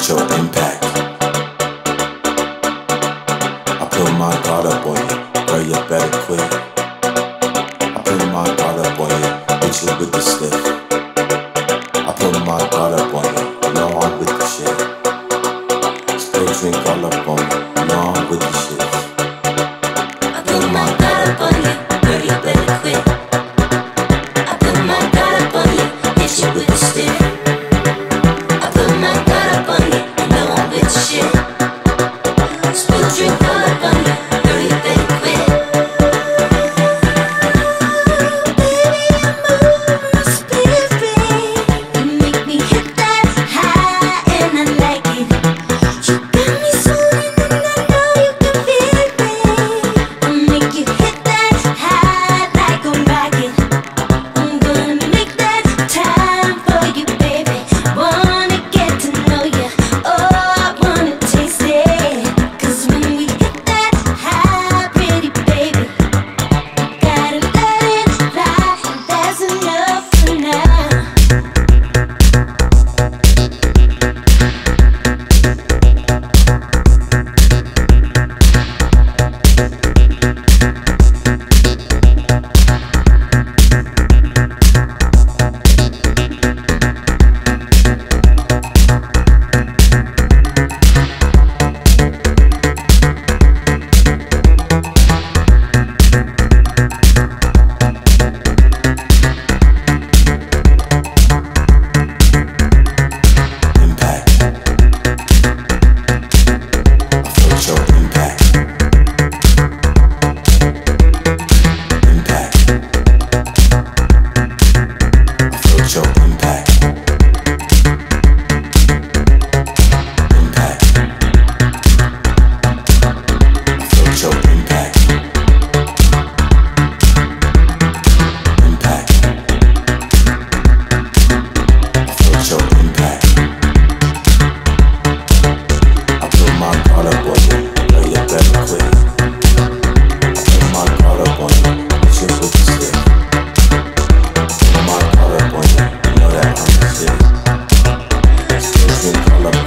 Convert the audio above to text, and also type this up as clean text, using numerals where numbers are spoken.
felt your impact. I put my guard up on you, girl, you better quit. I put my guard up on you, hit you with the stiff. I put my guard up on you, you know I'm with the shit. Still drink all up on you, you know I'm with the shit. I put my guard up on you, girl, you better quit. I put my guard up on you, hit you with the stiff. I put my guard up on you, you know I'm with the shit. Still drink all up on you, girl, you better quit. Baby, you move my spirit. You make me hit that high and I like it. You got me swooning and I know you can feel it. I'll make you hit that high like a rocket. I'm gonna make that time for you, baby. Wanna get to know you, oh, I wanna taste it. 'Cause when we hit that high, pretty baby, gotta let it fly, and that's enough for now. Impact. I felt your impact. Impact. I felt your impact. Impact. I felt your impact. Impact. I felt your impact. I put my guard up on you, girl, you better quit. I put my guard up on you, hit you with the stick. I put my guard up on you, you know that I'm the shit. Still drink all up